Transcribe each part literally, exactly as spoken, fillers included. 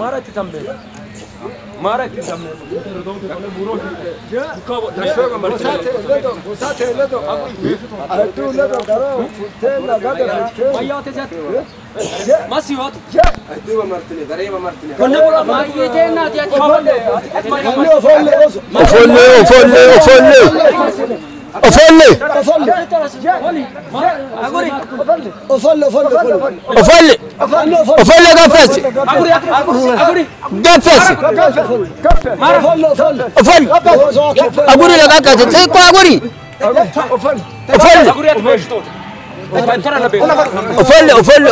مارك تسمى مارك تسمى وساتي لدو وساتي لدو أدو لدو كرو تلا قدر مايا تزات ما سيوت أدو مرتني غريبة مرتني كنا ما يجينا تيجي أفولي أفولي أفولي أفولي أفولي أفولي أفولي أفولي أفولي قفز قفز أفولي أقولي لك أكاد تيكو أقولي أفولي أفولي أفولي أفولي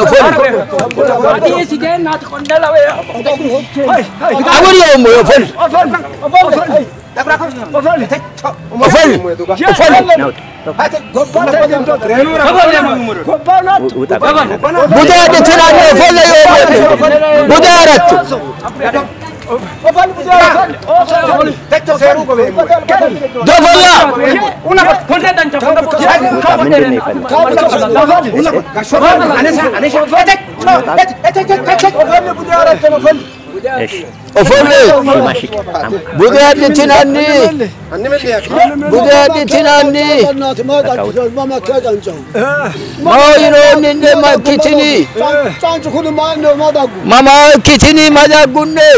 أقولي يا أمي أفولي أفولي بدأت تنادي أفولي يا أمي بدأت أفولي بدأت تنادي بدأت تنادي ما يرون إني ما كتني ما ما كتني ما دعوني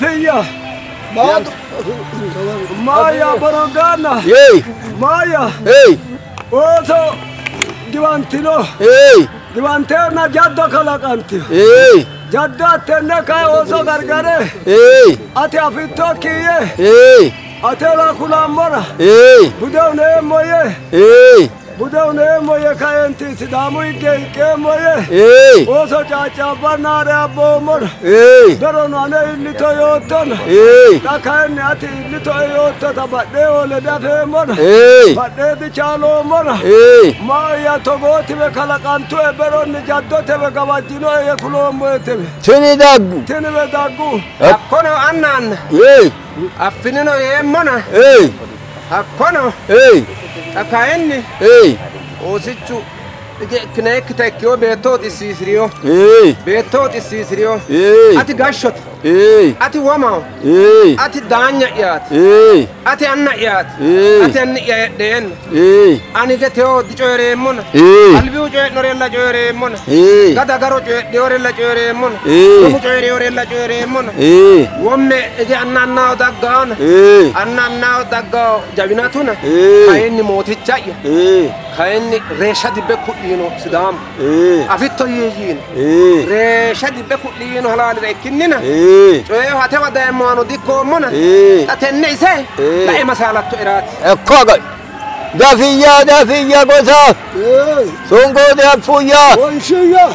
مايا بروغانا يي مايا يي اوسو ديوانتينو يي ديوانتينا جادو كلاكانتي يي جادو تنكا اوسو غرغره يي اتي افيتوكيه يي اتي لا كولامورا يي بدونه مويه يي بدونه مويه كاينتي سدامو يكي مويه يي اوسو چاچا بناره ابومر يي درونو انا اللي تويوتن يي تاكاين اتي اللي تويوتن تبدي ولا دافمر يي بدي تشالو مر يي ما يا توغوتي بكلاكانتو ابرون جادو تبغاواجينو يكلوم تبي تني داغو تني بداغو أكونو أنان يي أفنينو يمنا يي أكونو يي أكايني يي أوسيتشو كناك تكيو بيتوت السيسريو يي بيتوت السيسريو يي أتي غاشوت يي أتي وماو يي أتي دانيا يات يي أتي أنا يات يي أتي أنا يات دين يي أنا كتيو دجوري من يي قلبي وجه نوريلا جوري من يي غدا غارو جوريلا جوري من يي كم جوري جوريلا جوري من يي ومن إذا أنا ناو دعان يي أنا ناو دعو جابيناتنا يي كايني موتي جاي يي كايني ريشة بكولينو سدام يي أفيتو يجين يي ريشة بكولينو هلا لكننا يي شويه هتبغى دائما ديكو منا يي تتنعسه لا مسألة إرات أكاغ دافيا دافيا قصا سونغو دافويا وانشيا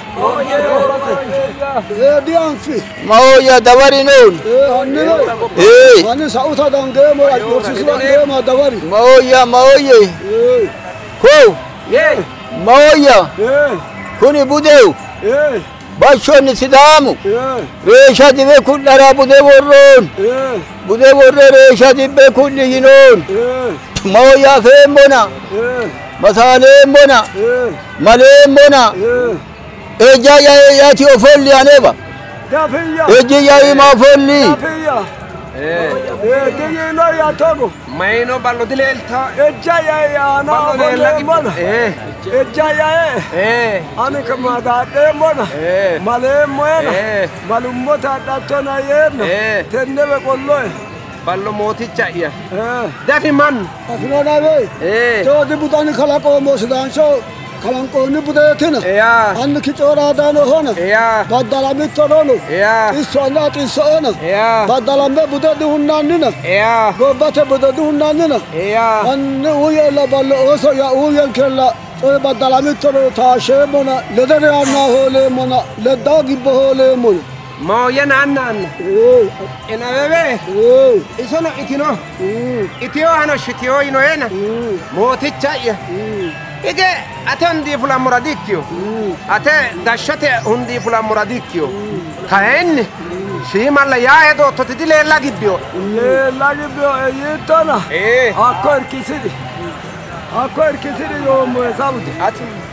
ديانفي ما هو يا دواري نون إيه أنا سأوتا دانجي ما يوسف دانجي ما دواري ما هو يا ما هو يا كو إيه ما هو يا إيه كوني بوديو إيه باشون سدامو إيه ريشة دي بكل را بوديو ورون إيه بوديو ورون ريشة دي بكل ينون إيه ما هو يا فين بنا إيه مسالم بنا إيه مالم بنا إيه إجا يا يا تيو فولي أنيبا دافيا إجا يا ما فولي دافيا إيه إيه دي لا يا توغو ما إنه بالو دليلتا إجايا يا أنا فولي منا إيه إجايا إيه أنا كما دادي منا إيه مالهم منا إيه مالهم متا داتونا ينا إيه تنبه كله بالو موتي جاي إيه دافي من أفنى نبي إيه جو دي بوداني خلاكو موسدان شو خلانكو نبودة كنا إيه أنا كتورا دانو هنا إيه بدل ميترونو إيه إسوانات إسوانا إيه بدل مي بودة دهوناننا إيه غوبات بودة دهوناننا إيه أنا ويا لا بال أوسو يا ويا كلا بدل ميترو تاشي منا لدري أنا هولي منا لداغي بهولي منا ما ينا أنان إيه إنا بيبي إيه إسونا إتينو إيه إتيو أنا شتيو إنو هنا إيه موتي جاي إيه أتندي فلا مراديكيو أت دشته هندي فلا مراديكيو كأن شيء ما لا يعيدو تتدلي لا جبيو لا لا جبيو إيه تنا إيه أكور كيسيدي أكور كيسيدي يوم سعودي أتي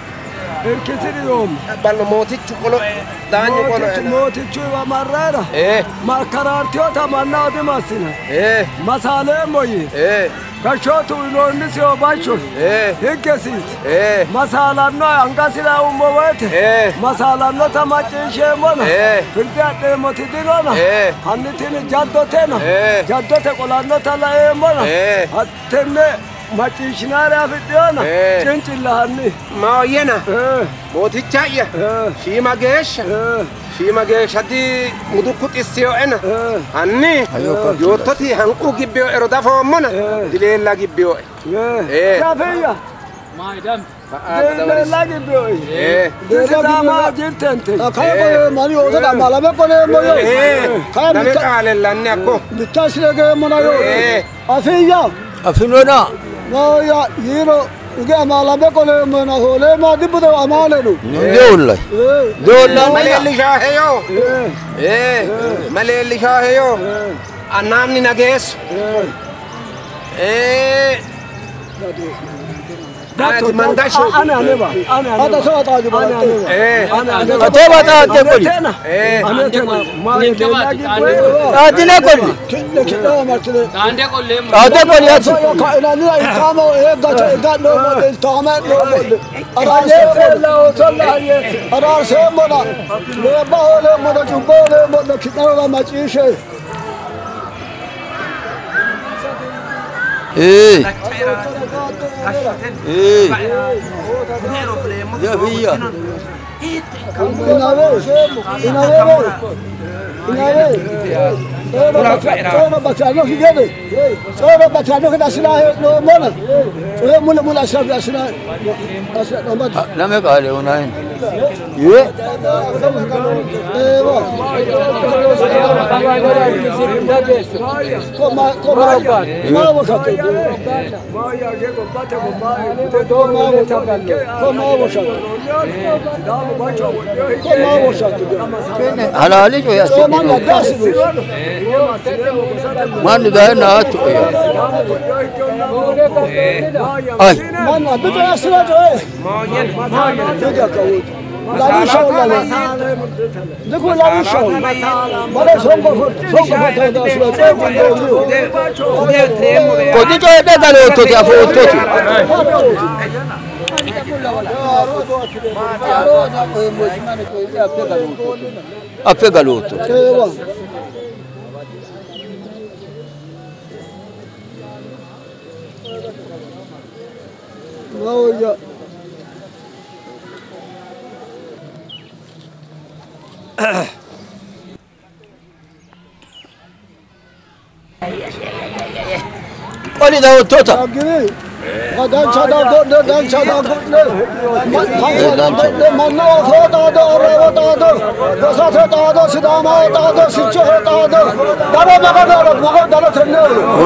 Irkisiri yoom. Ballo mootichu qolo daanyu qolo. Mootichu marreera. Eh. Makaraartiyoota mannaa dimasina. Eh. Masaalee moyi. Eh. Gashootu inoonni si obaachun. Eh. Higgesiit. Eh. Masaalannoo hangasila uummaweete. Eh. Masaalannota macciishee mona. Eh. Firdi addeemoti dinona. Eh. Hannitini jaddotena. Eh. Jaddote qolannota la'ee mona. Eh. Hattenne macciishinaare afidhiyoona. Eh. Cincillahanni. Mooyyena. Eh. Mootichaayya. Eh. Shiima geesha. Eh. Shiima geeshatti mudukku xissiyo'ena. Eh. Hanni yoottoti hanquu gibbiyo ero dafoommona dileella gibbiyo'e. Eh. Kafeeyya. Maayidam. Dileella gibbiyo'e. Eh. Disidaamaa jirtente. Kaya ko mani o sa dama la me ko ne mo yo. Eh. Kaya Dame mi qaalellanni akko. mi ta sire ge mo na yo. Eh. Afiya. Afinona. No ya yiro uge amala me ko ne mo na ho le ma dibu do amale no. Deolla. Eh. Deolla Maleelli shaaheyo. Eh. Maleelli shaaheyo. Annaamni nageessu. Eh. Ati mangasho. Ana aneba. Ana aneba. Ata so ata ju ba. Eh. Ana aneba. Ateba ta te koli. Eh. Ana tena. Maayi dileella gibbiyo'e. Atile koli. Kille kille ma tile. Daande kolle. Ate koli ati. Yo ka ina ni ai kama e ga te ga no mo de ta ma no mo de. Ara se Ayetella osolla ayete. ara se mo na. Le ba ho le mo na ju bo le mo na ki ta ma chi she. Eh. Eh. Ya via. Ina we ina we ina we. Sono bacciano che viene. Sono bacciano che da sila no mona. Sono mula mula sila da sila. Asla no ma. Na me kale unai. Ye. Eh wa. Koma koma. Ma wo khato. Maayi agego bate go maayi. Koma wo khato. Koma wo khato. Sidaamu bacho wodhiyo. Koma wo khato. Halali jo ya. Koma na dasi. Man da na to ya. Ai. Man na bitu asla jo. Diga ka wo. La risha wala. Diko la risha. Mala songo songo bata da asla. Ko di jo da galo to ti afo to ti. Ape galuto. Ewa. No ya. Oli da tota. Agiri. Dan çada godne dan çada godne. Manna foda da oraya da. Basata da da sidama da da sirçe da da. Dara baga da baga da tenne.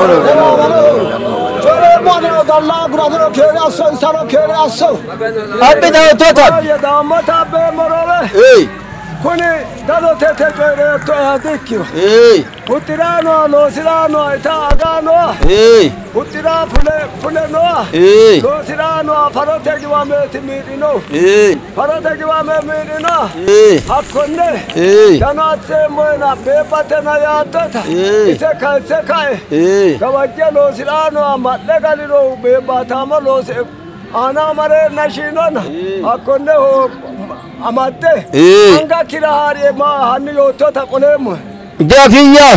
Çore mane dalla burada kere asso sara kere asso. Abi da tota. Ya damat abi morale. Hey. Kuni dado tete joire to adikyo. Hey. Utirano lo sirano ita agano. Hey. Utira fule fule no. Hey. Lo sirano farote jiwa me timidino. Hey. Farote jiwa me midino. Hey. Hakonne. Hey. Janatse moina bepate na yatata. Hey. Ise kai se kai. Hey. Kawajja lo sirano amalle galiro bepata ma lo se ana mare nashinona. Hakonne ho amatte. Hey. Anga kira hariye ma hanni yoto ta qolemu. Dafiya.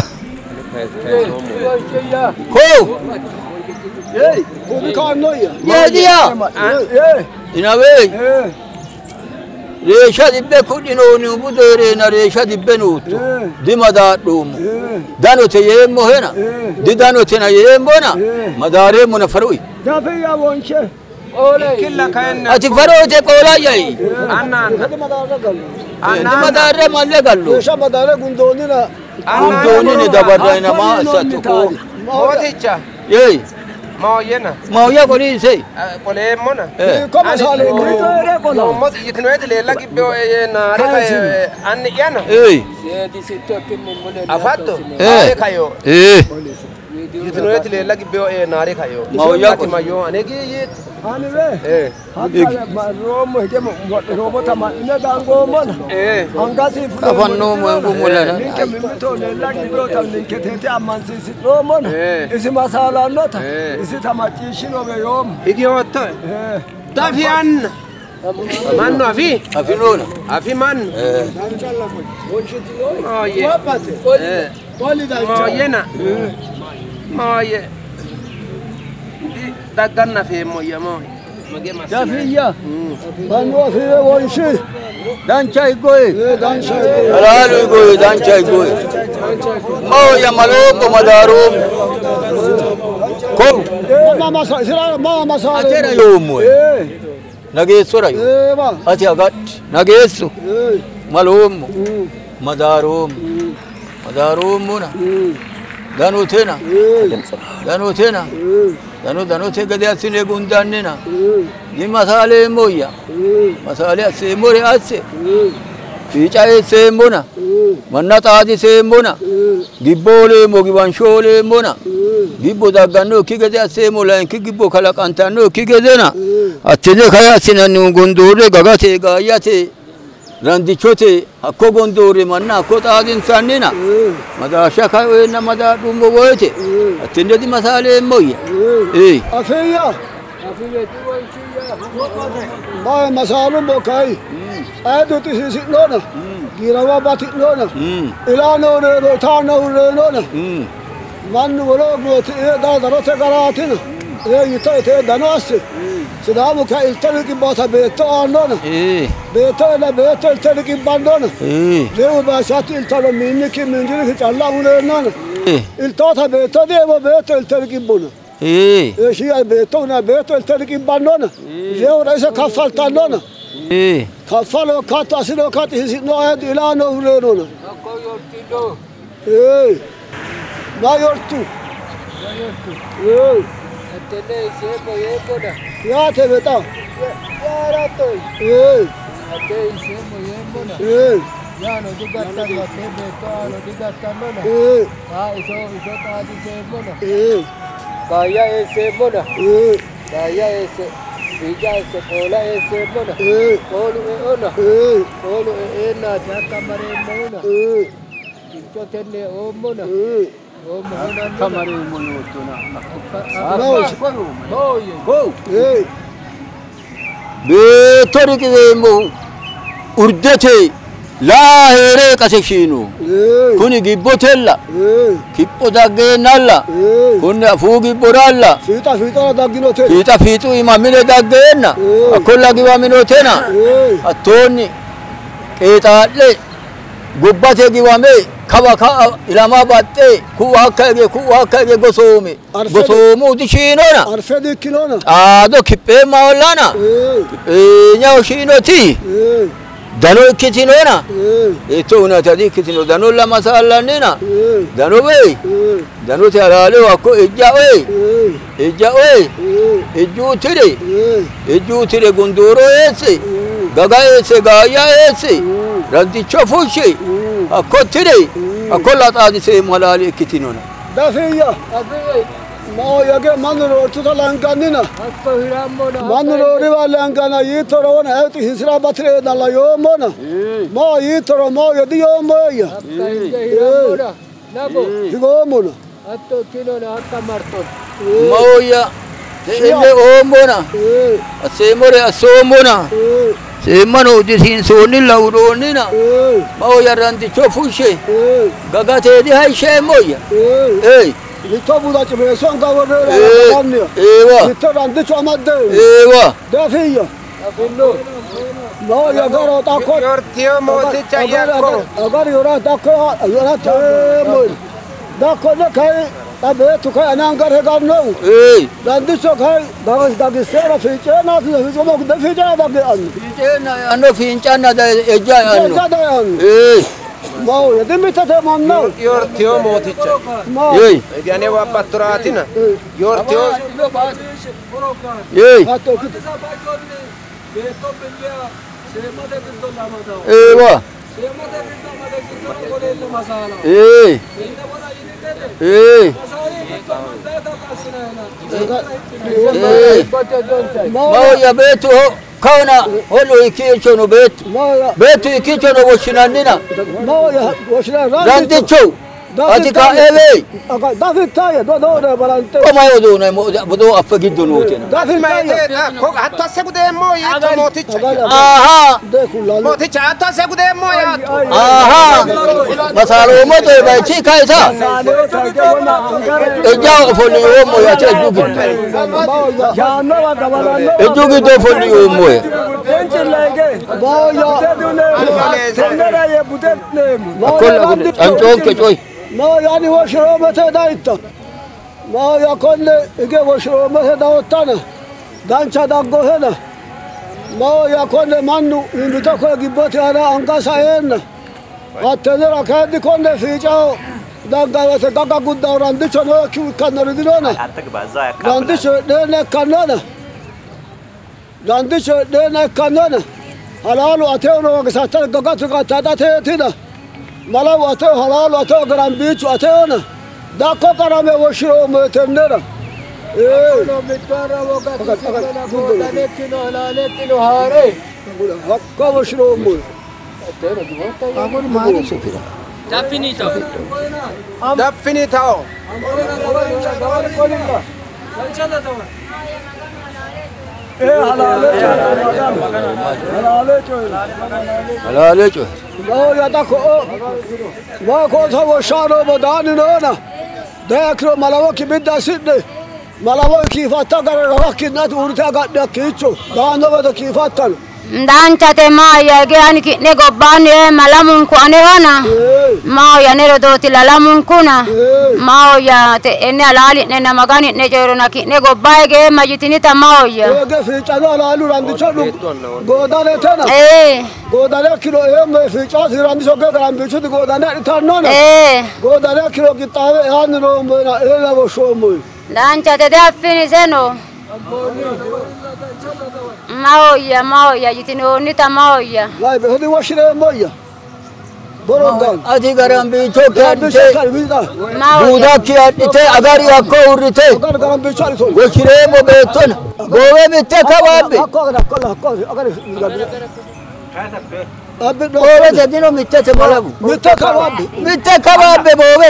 Ko. Hey. Ko kan no ya. Ya dia. Hey. Ina we. Hey. Reesha dibbe kudino ni budere na reesha dibbe nutu. Dima da dum. Dano te yemmo hena. Di dano te na yemmo na. Madare mu na farui. Dafiya wonche. Killa kayenna. Ati faro te kola yai. Anna anna. Hadi madara gallo. Di madare malle gallo. Yaşa madara gundoni na. Kundoni ni dabarra ina ma satu ko. Mooticha. Yei. Mooyyena. Mauya koli sei. Qoleemmona. Eh. Kama sale ni. Ummot yitinoeti leella gibbeyo naare kaye anni iyana. Hey. Afatto. Eh. Naare kayo. Eh. يتنويت اللي لقي بيو إيه ناري خيو ما هو ياكل. ما يو أنا جيت أنا به إيه حتى ما روم هجم روبوت ما إنه دانغومون إيه أنغاسي كفنو مبومولنا نيك ميتو نلاقي بيوتا نيك تيتي أمان سيسي رومون إيه. إسي مسألة نوتا إيه. إسي تماتيشينو بيوم هيجي وقت تافي عن من أفي أفنونا أفي من ما يه إيه. ما ينا ما يه دعنا في مويا موي دافيا بانو في وانشي دان شاي قوي دان شاي حلال قوي دان شاي قوي ما يا ملوك ومداروم كم ما ما سيرا ما ما سار أترى يوم إيه نجيسو رايو إيه ما أتي أقعد نجيسو إيه ملوم مداروم مداروم منا دانو تنا دانو تنا دانو دانو تي قد ياسين يقونداننا دي مسالة مويا مسالة سيموري أسي في جاي سيمونا منا تادي سيمونا جيبولي مو جيبانشولي مونا جيبو دعانو كي قد ياسيمولا كي جيبو خلاك أنتانو كي قدنا أتجه خيا سينانو قندوري غغاتي غاياتي randichote akko gondore manna akko taadin sannina mada shaka wena mada dumbo wote atende di masale moya eh أفيا ما مسالو بوكاي أدو تسيسي لونا جيروا باتي لونا إلى نور روتان نور لونا من ولو بوتي دا دروت غراتنا إيه يتا يتا دناس سلامو كاي التلقي باتا بيتو لونا eh بيتو لا بيتو التلقي باندونا eh ليه باشات التلو منك من جلك تعلا ولنا eh التوتا بيتو دي وبيتو التلقي بونا eh ايش هي بيتونا بيتو التلقي باندونا ليه رئيس كفال تانونا eh كفالو كات أسلو كات هسينو هاد إلى نورنا إيه ما يرتو إيه يا تبتا إيه إيه إيه إيه Kaya ese mona, إيه kaya ese, bija ese, kola ese mona, إيه kolu e ona, إيه kolu e ena, jaka mare mona, إيه kincho tenne o mona, إيه o mona kamari monotona Boye, go إيه betori kizemo urdete la here kaseshino إيه kuni gibbotella إيه kippo daggenalla إيه kuni afugi boralla فيتا فيتا داغينو تي fiita fiitu imamine daggenna Eh. akkolla giwaminotena إيه attonni qeexaalle gubbate giwame kaba ka ilama baxxe ku hakkage ku hakkage gosoome Arfede. gosoomuuti shiinona أرفد كيلونا xaado kiphee maollana إيه nyawo shiinoti إيه dano ikkitinona إيه etto unatadi ikkitino dano lama saallannina إيه dano be إيه danote halaalewo akko ejja oye إيه ejja oye إيه ejjuutire إيه ejjuutire gondooro eesse gaga eesse gaayya eesse randicho fushshi akkottire akkolla xaadiseemu halaali ikkitinona دافيا ما هو يجي من روتو تلانكانينا akko hiramona, من روري والانكانا يترون هاتي هسرا بطري دالا يومونا ما يترو ما يدي يومويا akka inje hiramona, nabo, يقومونا atto kinona akka marton, maoya seenne oombona إيه aseemore asoombona إيه seemmano udisiinsoonni lawuroonnina إيه maoya randicho fushshe إيه gagateedi hayshee إيه ey لتوبو دا جبريسون قاورنا Eh, قامنيا ewa لترانديش أمد ewa دافيا afinno, ما هو يقرأ تاكو yortiyo mooticha yakko أقر يرى داكو يرى تيمون داكو نكاي أبيتو كاي أنا أنقر هقامنو ey رانديشو كاي داغس داغس سيرا في جينا في زموك دفي جينا داغي أن fiiceena anno fiincanna da ejja anno جادا أن ey ما هو يدمي تتمنى yortiyo mooticha ما ey egane wabbatturatina yortiyo ey هاتو كده ewa ey ey ما هو يا بيته كونا هلو يكيشونو بيت بيتو يكيشونو وشناننا ما هو يا وشنا رانديتشو أتيكا إيوي ده في التاية ده ده برانتو وما يودون بدو أفقد نوتنا ده في التاية حتى سيقود مو يتو موتيش آها موتيش حتى سيقود مو يتو آها مسالو مدو بيتي كايسا إجاو فولي يومو يا تجوبي إجوبي دو فولي يومو أكل أنتون كتوي ما يعني وشرو متى دايتا ما يكون إجا وشرو متى داوتنا دانشا دعو هنا ما يكون مانو إن بتوكل جبتي أنا أنقى ساينا أتذكر كان يكون في جاو دعو تدعو قد دوران شنو كيو كان ردينا راندي شو دهنا كاننا راندي شو دهنا كاننا حلال أتيونا وقصاتنا قطع قطع تيتنا ملا واتو حلال واتو غرام بيچ واتونا دا کو کرامه وشرو متنرا ايه لو متارا وقت سينا بولا لكنو لكنو هاري حق وشرو مو امر ماري سفيرا Da finito. Da finito. ايه حلال حلال حلال شو ما يدكو ما كو سو شانو بدانينا داكرو ملاو كي بدا سيد ملاو كي فاتغر روكي نات ورتا غد كيچو دانو بد كي فاتل Dancha te maya gani ki nego bani e malamun ku ane wana mao ya nero doti la lamun kuna mao ya te ene alali ne na magani ne jero na ki nego baige majitini ta mao ya ge fi chano alalu randi chodu godane tena eh godane kilo e me fi chasi randi soge gram bichu di godane tanno na eh godane kilo ki tawe an no me na e la bo sho mo dancha te da fini seno mao ya mao ya jitini onita mao ya lai be hodi washire moya borongan أتي غرام بيچو كان se kar vida mao بودا كياتي أغاري أكو ورتي agar garam bichu ali thon وشري مو بيتون بوه متى كوابي hakko agar hakko hakko agar abbe do بوه جدينو متى تبلغو mita kawabi متى كوابي بوه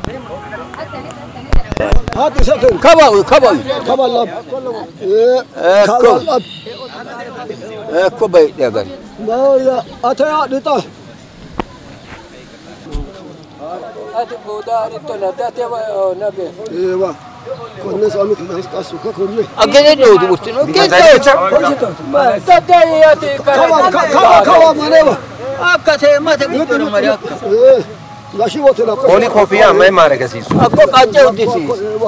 hadi satın كوابي كوابي kabalab Ecco. kabalab ecco بيت يا غاري moya ataya dita Ati boda rito na dati na be. ewa konne sami kasta suka konne أكيد نودي بستنو كيف Dati ati kawa kawa kawa manewa أكثر ما تقولون مريك eh lashi wotela ko Oli kofia mai mare kasisu. أكو كاجو ديسي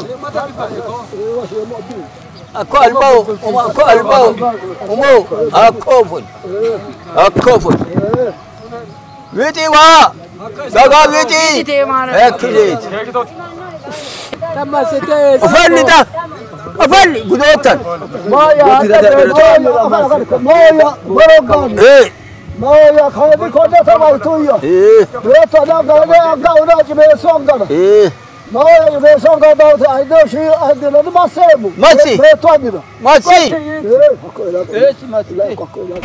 أكو الباو وما أكو الباو ومو أكو فن أكو فن ويتي وا دعا ويتي أكيد Kama sete. أفني تا أفني قدوتن moya moya borongan إيه moya khadi khode samay tuya إيه beto da gane aga una jibe songa إيه moya jibe songa da aydo shi adila da masemu Masi. beto adila ماشي eh hakko ila إيه ماشي hakko ila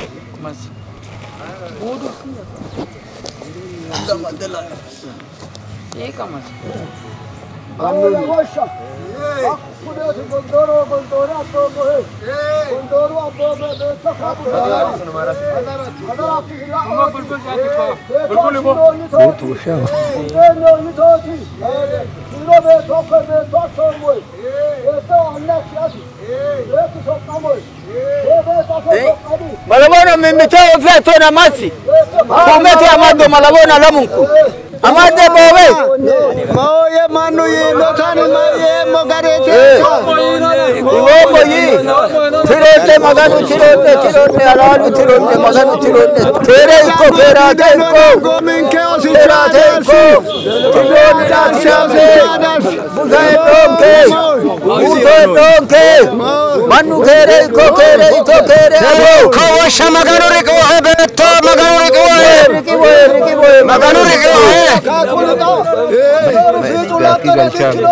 Allora, washa. Kude se gondoro gondoro to mohe. Gondoro abo me to khabu. Adara kila. Ma bilkul jati ko. Bilkul bo. To sha. No ni to ti. Siro me to ko me to so mohe. E to anna kiasi. E to so kamohe. E be to so kabi. Malabona mmitao vya masi kumete amado malabona lamunku amade bowe Moye manu yi no tani maye mogarete. iwomo yi tirote maganu tirote tirote alalu tirote maganu tirote tere iko kerate iko Gomin ke osi kerate iko tirote tirote buzae donke buzae donke manu kere iko kere ito kere Kawasha maganu riko he beto maganu riko he. riki boye riki boye Maganu riko he. Kakulu da. Eh, fitu Jaaki galchaare.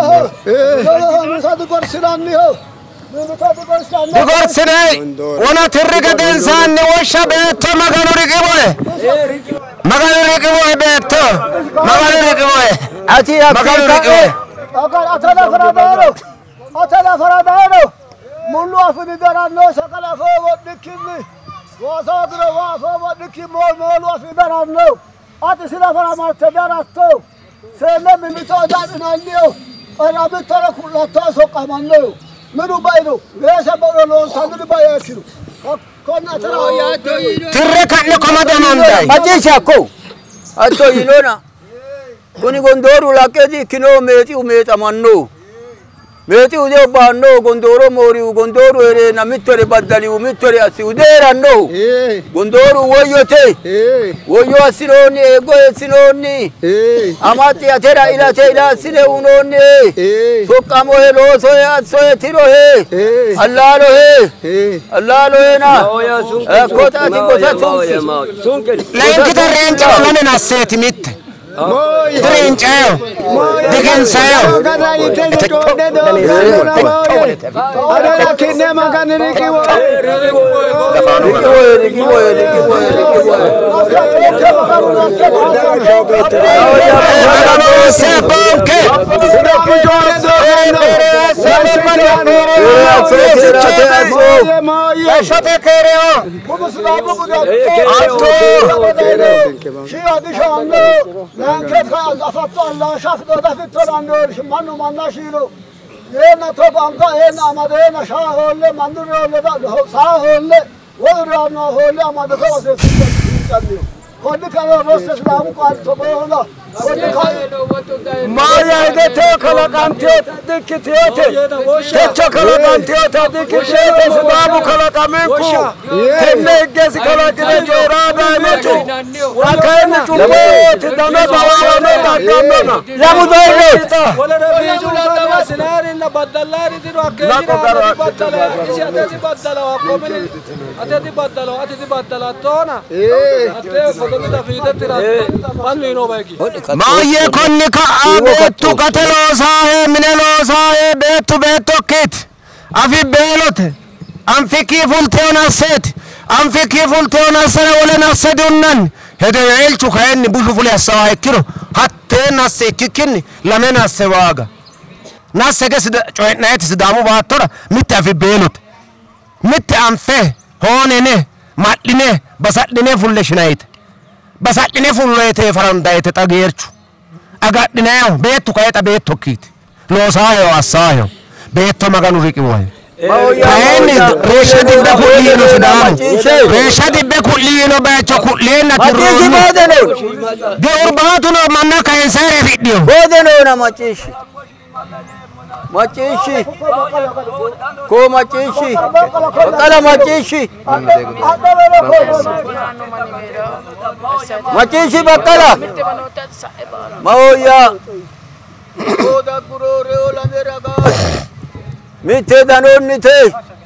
Digorsine wana tirriga densaanni wosha beetto maganu riqiboe maganu riqiboe beetto maganu riqiboe ati maganu riqiboe agar atala faradaro atala faradaro mullu afidi daranno sakala fo wodikkinni wasagro wa fo wodikki mol mol afidi daranno ati sila fara marte daratto sele milito dadinanniyo arabitara kullato so qamanno minu bayro leesa bolo sandu bayakiru konna tara tirre kanne komado nondai ajisha ko atto yinona kuni gondoru lakedi kino meti umeta manno meti ude banno gondoro mori gondoru ere na mittore baddali mittore asi udera no gondoru woyote woyo asinoni ego asinoni amati atera ila te ila sine unoni sokamo helo soya soya tiro he allalo he allalo he na kota ti kota sunke lenkita rencha lane na seti mitte Trincheo, Dickensayo, Adala kinne magani riki wo riki wo riki wo riki wo Anche cosa ha fatto Allah shafto da fittorando manno mandashiro ena to banga ena amadena shaholle mandurolle da saholle wodurano holle amade ko se tanniyo konni kala rosse islam ko to bola konni kala maya de to kala kantiyo dikitiyote techo kala kantiyo ta dikitiyote islam kala kamenku tenne gesi kala kine jorada neto wakayni chupote dame bawa no dakandona Jamu doile wala rabiju kana sinari na badalari diru akeli badala isi atati badala wakomeni atati badala atati badala tona eh ate fodomi da fidetira bannu ino bagi Maye konni ka abetu katelo sahe minelo sahe betu betu kit afi belote amfiki fulteona set amfiki fulteona sare wala nasedunnan hede elchu khayenni bushu fuli asawa kiro hatte nasse kikinni lamena sewaga nasse ges coynaati sidamu baatora mitte afi belote mitte amfe honene madine basadine fulle shinaite basadine fullete farandaite tagerchu agadinayo betu kayeta betu kit lo sayo asayo betu maganu riki woy Kaini resha dibbe kullino sidamu resha dibbe kullino bacho kullena machishi bodeno de urbatuno manna kaisare video bodeno na machishi machishi ko machishi kala machishi machishi bakala maoya oda kurore ola meraga mite danonni te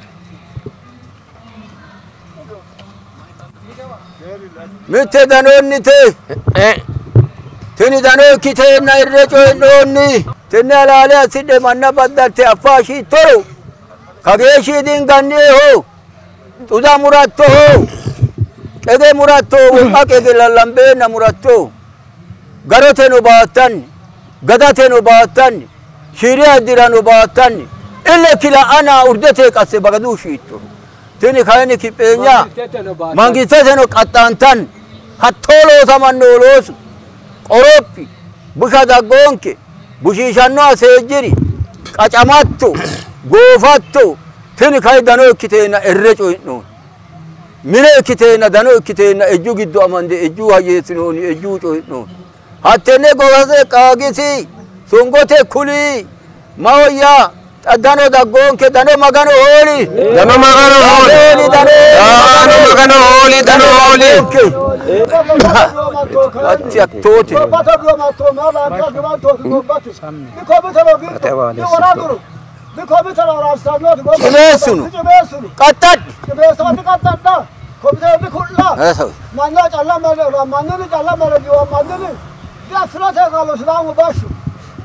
mite danonni te tini dano kite na irrecho nonni tini alale aside manna baddalte afashi toro kageshi dinganni ho tuda muratto ho kege muratto akege lalambe na muratto garote no baatan gadate no baatan shiriya dirano baatan ille kila ana urdete qasse bagadu shito tini khayni kipenya mangitete no qatantan hattolo tamannolos qoropi bushada gonke bushishanno asejiri qacamatto gofatto tini khay dano kitena erreco inno mine kitena dano kitena eju giddo amande eju hayesinoni eju co inno hattene gowase qagisi songote kuli maoya dano dagonke dano magano holi dano magano holi dano magano holi dano holi atti attote Cibesuno qatat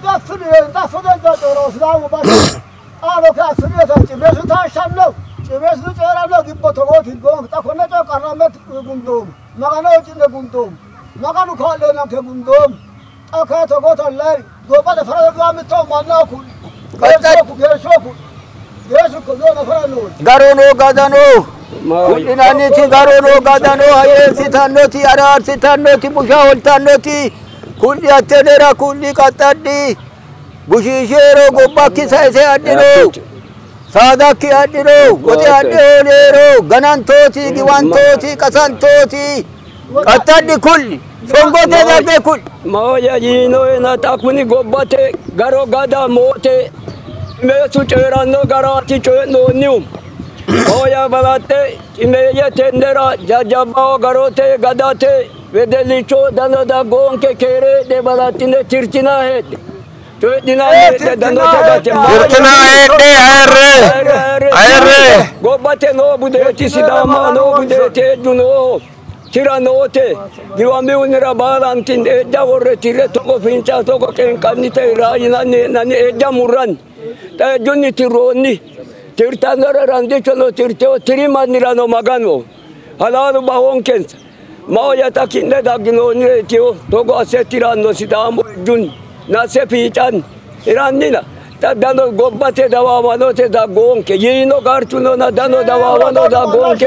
دفني دفن الدكتور سلام بس أنا كافني تجيبس تاشنو جيبس تجارنا جيبتو تيجون تكون تجا كرامت بندوم ما كانوا جند بندوم ما كانوا خالنا كبندوم أكاد تقول الله دوبا دفرنا قام تو مانا كل جيسو جيسو جيسو كلنا فرنو غارونو غادانو كلنا نتي غارونو غادانو هاي سيتانو تي أرار سيتانو تي بوشاول تانو تي كل ياتنرا كل كاتادي بوشيشيرو غوباكي سايسي أدينو ساداكي أدينو كوتي أدينو ليرو غنانتوتي جوانتوتي كسانتوتي كاتادي كل سونغوتي دابي كل مايا ينو إنا تاكوني غوباتي غارو غادا موتي ميسو تيرانو غاراتي تشينو نيوم مايا بلاتي إميا تندرا جاجاباو غاروتي غاداتي vedelicho dano da gonke kere de balatine tirtina het tirtina het dano da tirtina het de ayre ayre gobate no budeti sidama no budeti juno tiranote diwami unira balantin edda vorre tire to ko fincha to ko ken kanite rajina ne nani edda murran ta junni tironi tirtanara randi chono tirteo tirimanirano magano halanu bahonken Mauya takinne dagino ni tio togo asetirano sidamo jun na sepichan irannina tadano gobbate dawamano te da gonke yino gartuno na dano dawamano da gonke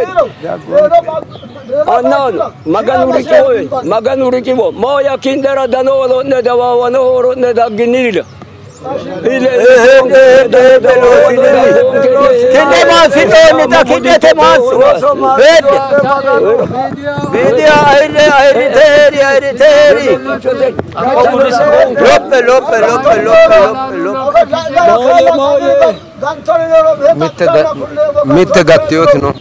annan maganuri kiwo maganuri kiwo mauya kindera dano lo ne dawamano horo ne daginila ile kinde masito ni takinde te masu vede Vidia aire aire teri aire teri loppe loppe loppe loppe loppe mitte mitte gattiyoti no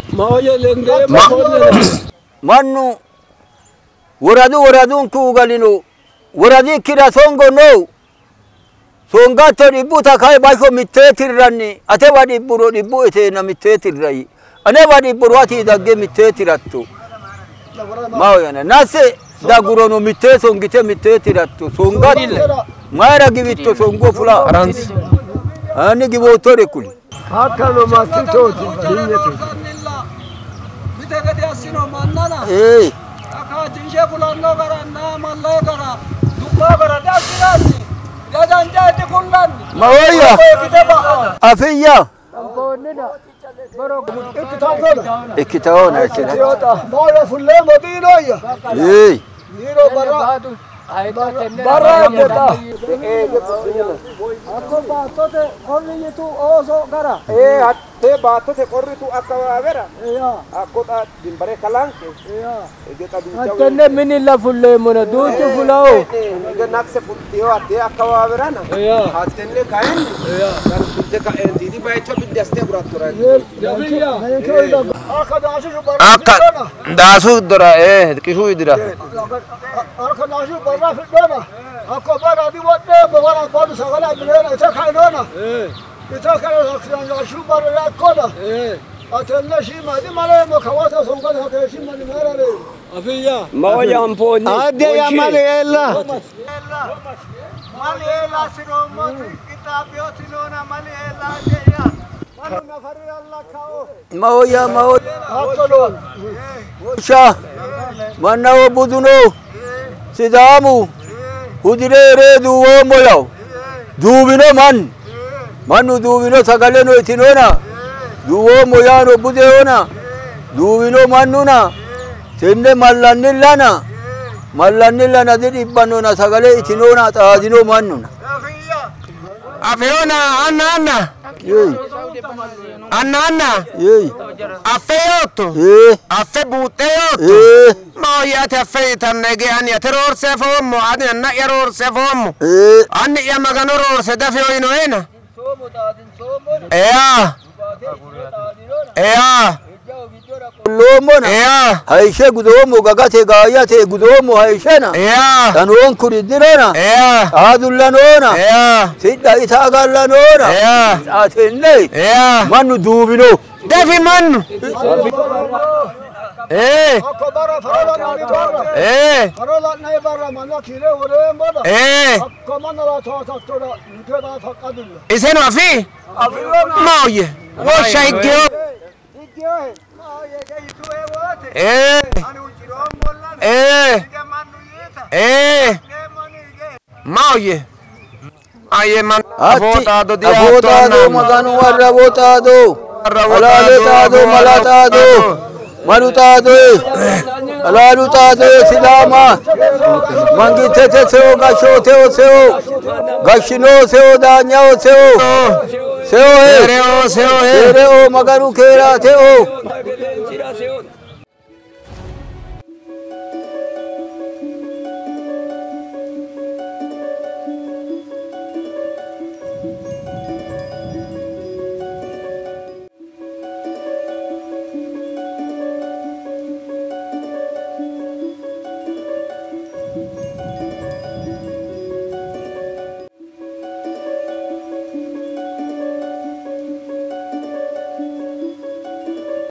mannu waradu waradun ku galino waradi kira songo no songato dibuta kai baiko mitte tirranni ate wadi buro dibu ete na mitte tirrai ane wadi burwati dagge mitte tirattu Mauya nase da gurono mitte songite mitte tirattu songatte mara gibitto songo fula arans ani gibotore kuli hakano masitoti dinyete mite gadi asino mannana eh aka jinshe fulanno gara na malle gara dukka gara dasirati gadan jati kullan Mauya afiya ikitaona ikitaona Mauya fulle modinoya eh Niro bara bara kota Akko baatote korri tu oso gara e atte baatote korri tu akka vera ya akko ta dimbare kalanke ya egeta ducha Attenne minilla fulle mona duuchu fulao ege nakse puttiyo atte akka vera na ya attenne kaen ya dar putte ka entidi baicho bideste buratura yabiya aka daashu bara akka dasu dora eh kishu idira aka daashu bara fidona akko bara di wadde bara bara sagala bilena ita kainona eh ita kainona daashu bara yakona eh atenne shima di male mo kawata songala hake shima ni marare afiya mauya amponi ade ya malela malela sino mo kitabyo tinona malela deya manu nafari Allah kao Mauya Mauya akkolon sha mannawo buduno sidamu udirere duwo moyaw dubino man manu dubino sagale no itinona duwo moyano budeona dubino manuna tenne mallanillana mallanillana dibbanona sagale itinona taadino manuna afiona anna anna yey anna anna yey affeyotto eh affe buuxeyotto eh Mauya te affeyitannege ani aterorse foommo ani anna yarorse foommo eh ani ya maganororse dafeoyino ena eya eya lomona eya haishe gudomo gagate gayate gudomo haishena eya tanon kuridirona eya adullanona eya sidda itagallanona eya atenne eya manu dubino defi mannu Eh. Akka bara farola nani bara. Eh. Farola nani bara mana kire ore bara. Eh. Akka mana la ta ta tora nikeda faqadilla. Isenu afi? Afirona. Moye. Washa igyo. Igyo. Ma ye ge itue wote. Eh. Ani ujirom bollan. Eh. Ge manu yeta. Eh. Ge manu ge. Moye. Aye man. Atti Avotado di avotado maganu warra avotado. Alalutado malatado. Malutado. Alalutado silama. Mangite te seo gasho teo seo. Gashino seo danyao seo. Seo he. Sereo, seo he. Sereo maganu kera teo.